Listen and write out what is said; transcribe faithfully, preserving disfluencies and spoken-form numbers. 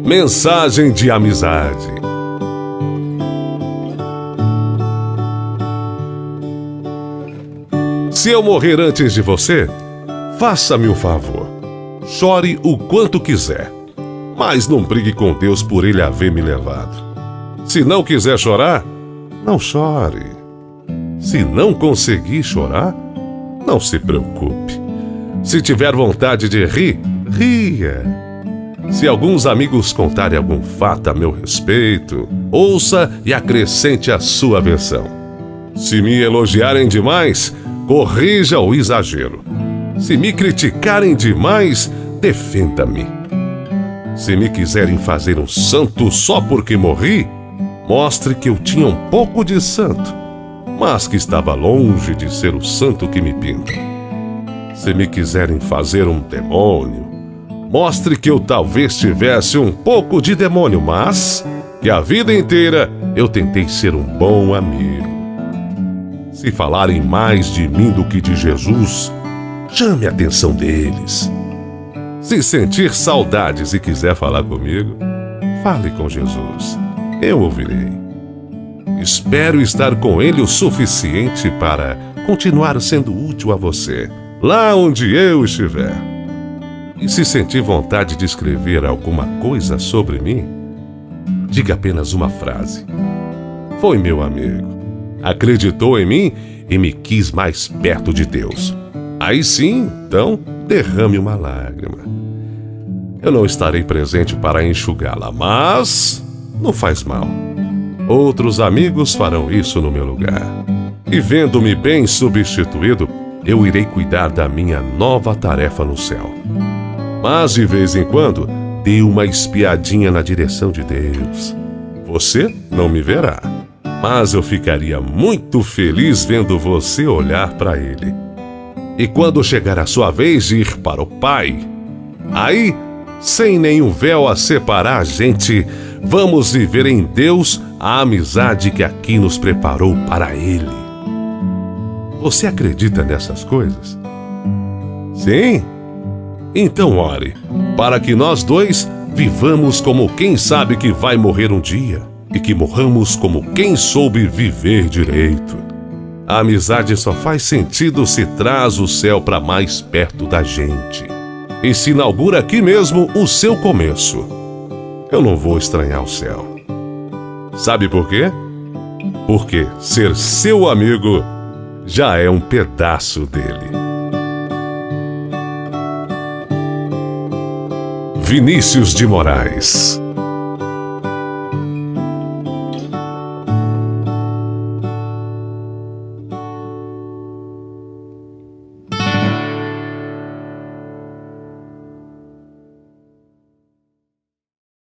Mensagem de amizade. Se eu morrer antes de você, faça-me um favor. Chore o quanto quiser, mas não brigue com Deus por ele haver me levado. Se não quiser chorar, não chore. Se não conseguir chorar, não se preocupe. Se tiver vontade de rir, ria. Se alguns amigos contarem algum fato a meu respeito, ouça e acrescente a sua versão. Se me elogiarem demais, corrija o exagero. Se me criticarem demais, defenda-me. Se me quiserem fazer um santo só porque morri, mostre que eu tinha um pouco de santo, mas que estava longe de ser o santo que me pinta. Se me quiserem fazer um demônio, mostre que eu talvez tivesse um pouco de demônio, mas que a vida inteira eu tentei ser um bom amigo. Se falarem mais de mim do que de Jesus, chame a atenção deles. Se sentir saudades e quiser falar comigo, fale com Jesus. Eu ouvirei. Espero estar com ele o suficiente para continuar sendo útil a você, lá onde eu estiver. E se sentir vontade de escrever alguma coisa sobre mim, diga apenas uma frase. Foi meu amigo, acreditou em mim e me quis mais perto de Deus. Aí sim, então, derrame uma lágrima. Eu não estarei presente para enxugá-la, mas não faz mal. Outros amigos farão isso no meu lugar. E vendo-me bem substituído, eu irei cuidar da minha nova tarefa no céu. Mas de vez em quando, dê uma espiadinha na direção de Deus. Você não me verá, mas eu ficaria muito feliz vendo você olhar para Ele. E quando chegar a sua vez de ir para o Pai, aí, sem nenhum véu a separar a gente, vamos viver em Deus a amizade que aqui nos preparou para Ele. Você acredita nessas coisas? Sim? Então ore, para que nós dois vivamos como quem sabe que vai morrer um dia e que morramos como quem soube viver direito. A amizade só faz sentido se traz o céu para mais perto da gente e se inaugura aqui mesmo o seu começo. Eu não vou estranhar o céu. Sabe por quê? Porque ser seu amigo já é um pedaço dele. Vinícius de Moraes.